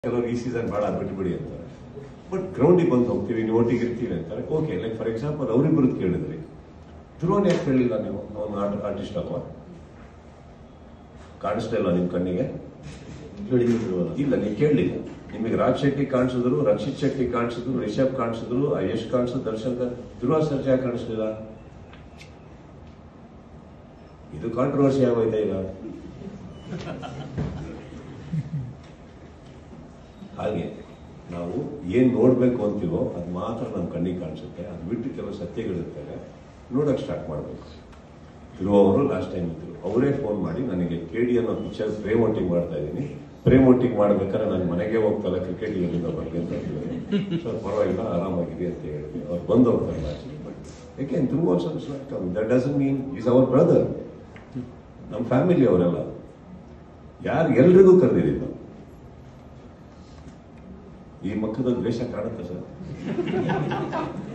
ಕೆಲವರು ಈ ಸೀಸನ್ ಭಾಳ ಬಿಟ್ಬಿಡಿ ಅಂತಾರೆ. ಬಟ್ ಗ್ರೌಂಡಿಗೆ ಬಂದು ಹೋಗ್ತೀವಿ, ನೀವು ಒಟ್ಟಿಗೆ ಇರ್ತೀವಿ ಅಂತಾರೆ. ಓಕೆ, ಲೈಕ್ ಫಾರ್ ಎಕ್ಸಾಂಪಲ್ ಅವರಿಬ್ಬರದ್ದು ಕೇಳಿದ್ರಿ, ಧ್ರುವನ್ ಯಾಕೆ ಕೇಳಿಲ್ಲ ನೀವು? ಅವನು ಆರ್ಟಿಸ್ಟ್ ಅಲ್ವಾ? ಕಾಣಿಸ್ತಾ ಇಲ್ಲ ನಿಮ್ಮ ಕಣ್ಣಿಗೆ? ಇಲ್ಲ, ನೀವು ಕೇಳಲಿಲ್ಲ. ನಿಮಗೆ ರಾಜ್ ಶೆಟ್ಟಿ ಕಾಣಿಸಿದ್ರು, ರಕ್ಷಿತ್ ಶೆಟ್ಟಿ ಕಾಣಿಸಿದ್ರು, ರಿಷಬ್ ಕಾಣಿಸಿದ್ರು, ಯಶ್ ಕಾಣಿಸಿದ್ರು, ದರ್ಶನ್ ಧ್ರುವ ಸರ್ಜಾ ಕಾಣಿಸ್ಲಿಲ್ಲ. ಇದು ಕಾಂಟ್ರವರ್ಸಿ ಆಗೋಯ್ತಾ ಈಗ? ಹಾಗೆ ನಾವು ಏನ್ ನೋಡ್ಬೇಕು ಅಂತೀವೋ ಅದು ಮಾತ್ರ ನಮ್ಮ ಕಣ್ಣಿಗೆ ಕಾಣಿಸುತ್ತೆ. ಅದು ಬಿಟ್ಟು ಕೆಲವು ಸತ್ಯಗಳಿರ್ತವೆ, ನೋಡಕ್ ಸ್ಟಾರ್ಟ್ ಮಾಡಬೇಕು. ಧ್ರುವ ಅವರು ಲಾಸ್ಟ್ ಟೈಮ್ ಇದ್ರು, ಅವರೇ ಫೋನ್ ಮಾಡಿ ನನಗೆ KD ಅನ್ನೋ ಪಿಕ್ಚರ್ ಪ್ರೇಮೋಟಿಂಗ್ ಮಾಡ್ತಾ ಇದ್ದೀನಿ, ಪ್ರೇಮೋಟಿಂಗ್ ಮಾಡ್ಬೇಕಾದ್ರೆ ನಾನು ಮನೆಗೆ ಹೋಗ್ತಲ್ಲ, ಕ್ರಿಕೆಟ್ ಎಲ್ಲಿಂದ ಬಗ್ಗೆ ಅಂತ ಹೇಳಿದ್ರು. ಸರ್ ಪರವಾಗಿಲ್ಲ, ಆರಾಮಾಗಿದೆ ಅಂತ ಹೇಳಿದ್ವಿ. ಅವ್ರು ಬಂದು ಹೋಗ್ತಾರೆ ಮ್ಯಾಚ್ಗೆ. ಬಟ್ ಯಾಕೆ Dhruva also that doesn't mean is ಅವರ್ ಬ್ರದರ್. ನಮ್ಮ ಫ್ಯಾಮಿಲಿ ಅವರೆಲ್ಲ ಎಲ್ರಿಗೂ ಕರೆದಿದ್ದೀವಿ ನಾವು. ಈ ಮಕ್ಕದಲ್ಲಿ ದ್ವೇಷ ಕಾಣುತ್ತೆ ಸರ್.